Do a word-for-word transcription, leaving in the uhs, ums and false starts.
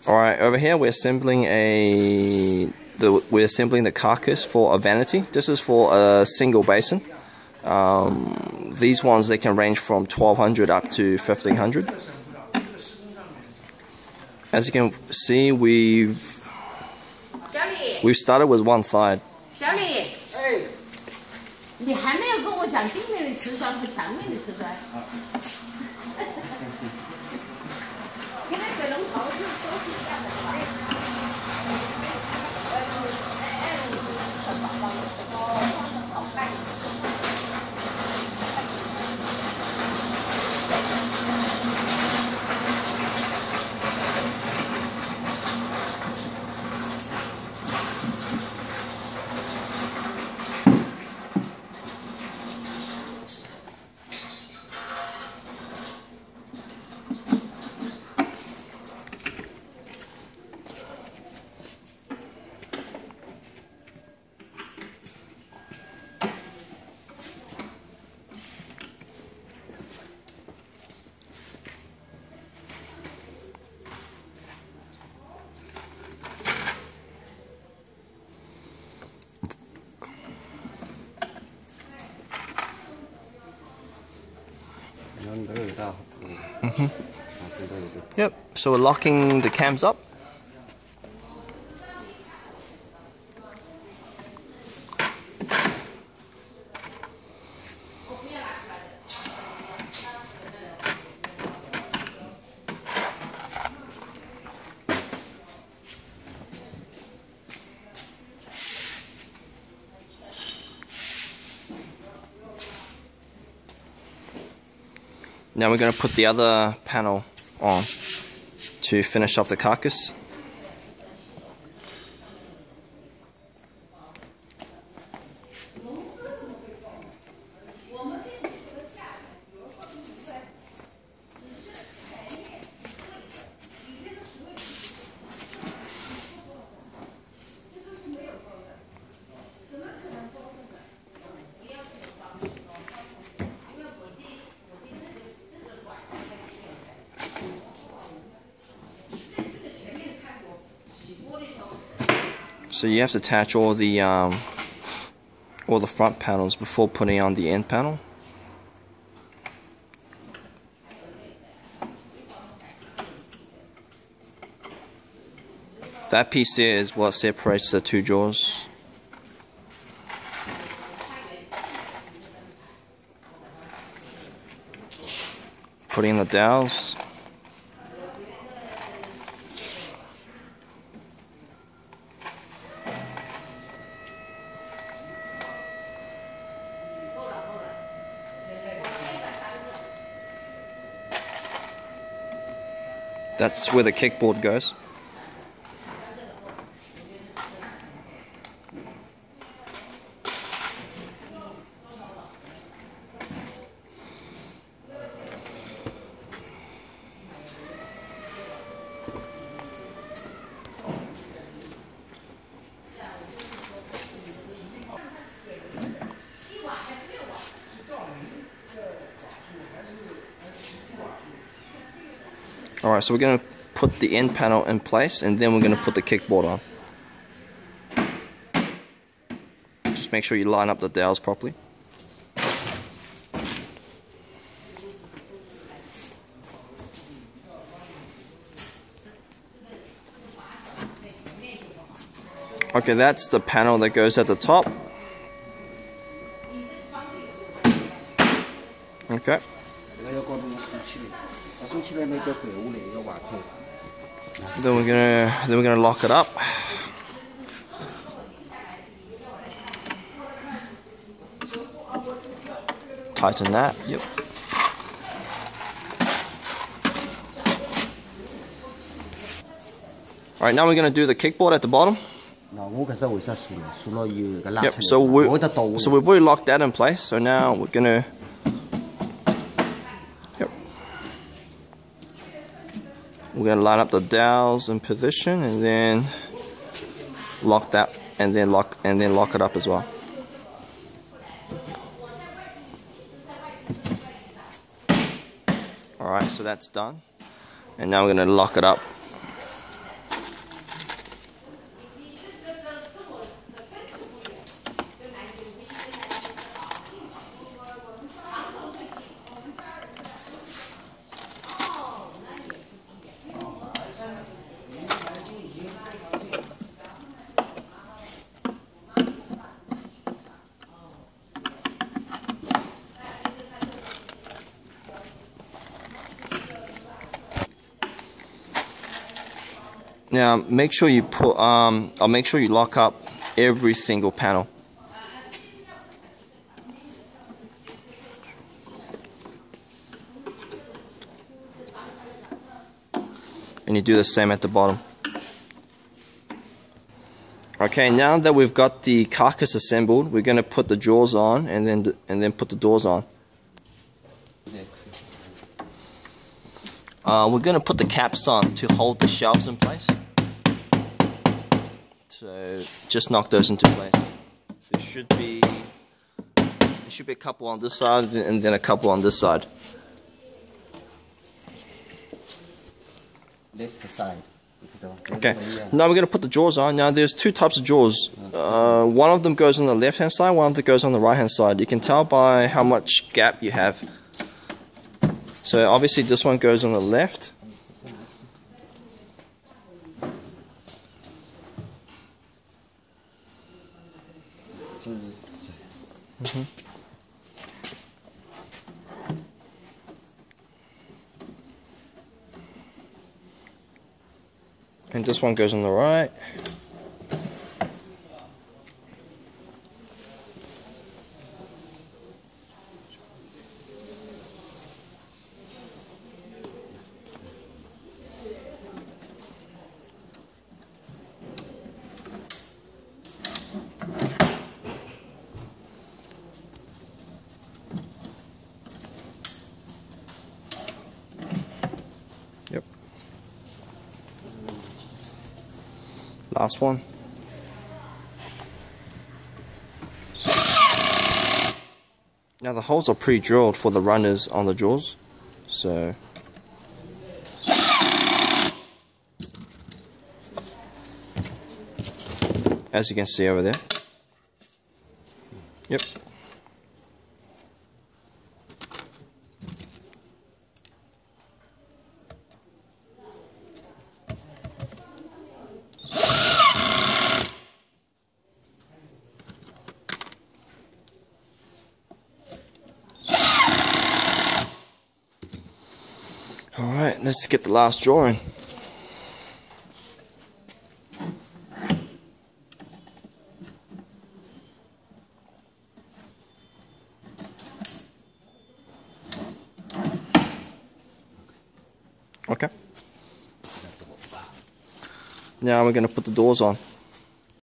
Alright, over here we're assembling a the we're assembling the carcass for a vanity. This is for a single basin. Um, these ones, they can range from twelve hundred up to fifteen hundred. As you can see, we've we've started with one side. Mm-hmm. Yep, so we're locking the cams up. Now we're going to put the other panel on to finish off the carcass. So you have to attach all the um, all the front panels before putting on the end panel. That piece here is what separates the two jaws. Putting in the dowels. That's where the kickboard goes. Alright, so we're going to put the end panel in place and then we're going to put the kickboard on. Just make sure you line up the dowels properly. Okay, that's the panel that goes at the top. Okay. Then we're gonna then we're gonna lock it up. Tighten that. Yep. All right, now we're gonna do the kickboard at the bottom. Yep. So we so we've already locked that in place. So now we're gonna. We're going to line up the dowels in position and then lock that and then lock and then lock it up as well. Alright, so that's done. And now we're going to lock it up. Now make sure you put, um, or make sure you lock up every single panel. And you do the same at the bottom. Okay, now that we've got the carcass assembled, we're going to put the jaws on and then and then put the doors on. Uh, we're going to put the caps on to hold the shelves in place. So just knock those into place. There should be there should be a couple on this side and then a couple on this side. Left side. Okay, now we're going to put the jaws on. Now there's two types of jaws. Uh, one of them goes on the left hand side, one of them goes on the right hand side. You can tell by how much gap you have. So obviously this one goes on the left. Mm-hmm. And this one goes on the right. Yep. Last one. Now the holes are pre-drilled for the runners on the jaws, so as you can see over there. Yep. Alright, let's get the last drawing. Okay. Now we're going to put the doors on.